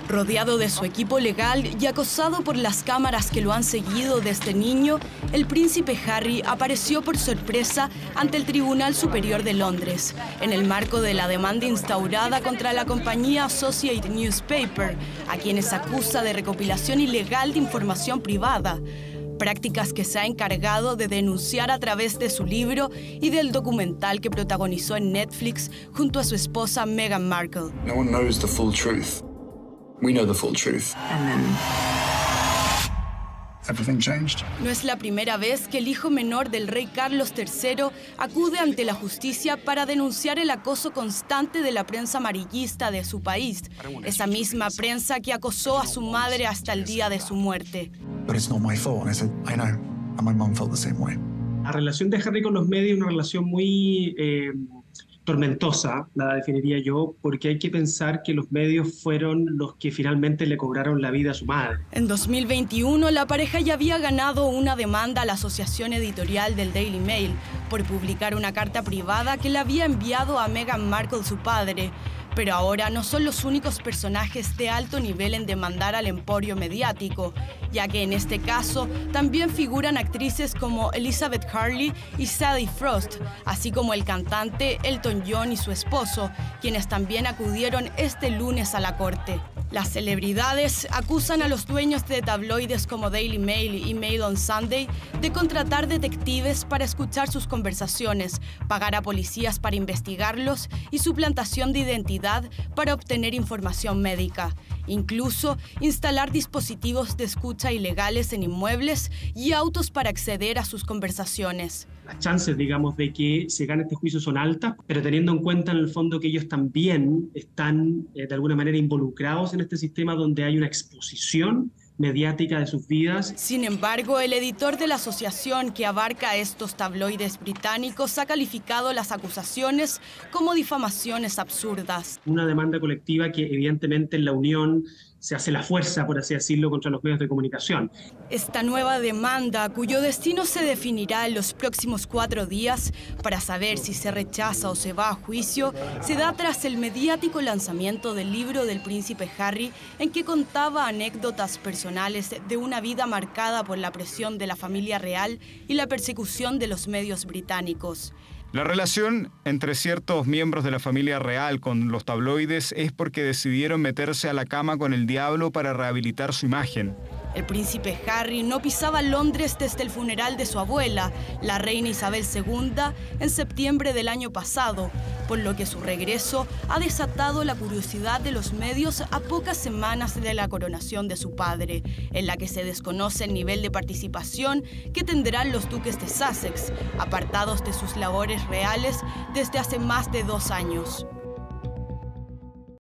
Rodeado de su equipo legal y acosado por las cámaras que lo han seguido desde niño, el príncipe Harry apareció por sorpresa ante el Tribunal Superior de Londres, en el marco de la demanda instaurada contra la compañía Associated Newspaper, a quienes acusa de recopilación ilegal de información privada, prácticas que se ha encargado de denunciar a través de su libro y del documental que protagonizó en Netflix junto a su esposa Meghan Markle. No one knows the full truth. We know the full truth. And then everything changed. No es la primera vez que el hijo menor del rey Carlos III acude ante la justicia para denunciar el acoso constante de la prensa amarillista de su país, esa misma prensa que acosó a su madre hasta el día de su muerte. But it's not my fault. And I said, I know. And my mum felt the same way. La relación de Harry con los medios es una relación muy tormentosa, la definiría yo, porque hay que pensar que los medios fueron los que finalmente le cobraron la vida a su madre. En 2021, la pareja ya había ganado una demanda a la Asociación Editorial del Daily Mail por publicar una carta privada que le había enviado a Meghan Markle su padre. Pero ahora no son los únicos personajes de alto nivel en demandar al emporio mediático, ya que en este caso también figuran actrices como Elizabeth Hurley y Sadie Frost, así como el cantante Elton John y su esposo, quienes también acudieron este lunes a la corte. Las celebridades acusan a los dueños de tabloides como Daily Mail y Mail on Sunday de contratar detectives para escuchar sus conversaciones, pagar a policías para investigarlos y suplantación de identidad para obtener información médica. Incluso instalar dispositivos de escucha ilegales en inmuebles y autos para acceder a sus conversaciones. Las chances, digamos, de que se gane este juicio son altas, pero teniendo en cuenta en el fondo que ellos también están de alguna manera involucrados en este sistema donde hay una exposición mediática de sus vidas. Sin embargo, el editor de la asociación que abarca estos tabloides británicos ha calificado las acusaciones como difamaciones absurdas. Una demanda colectiva que evidentemente en la Unión se hace la fuerza, por así decirlo, contra los medios de comunicación. Esta nueva demanda, cuyo destino se definirá en los próximos 4 días para saber si se rechaza o se va a juicio, se da tras el mediático lanzamiento del libro del príncipe Harry, en que contaba anécdotas personales de una vida marcada por la presión de la familia real y la persecución de los medios británicos. La relación entre ciertos miembros de la familia real con los tabloides es porque decidieron meterse a la cama con el diablo para rehabilitar su imagen. El príncipe Harry no pisaba Londres desde el funeral de su abuela, la reina Isabel II, en septiembre del año pasado, por lo que su regreso ha desatado la curiosidad de los medios a pocas semanas de la coronación de su padre, en la que se desconoce el nivel de participación que tendrán los duques de Sussex, apartados de sus labores reales desde hace más de 2 años.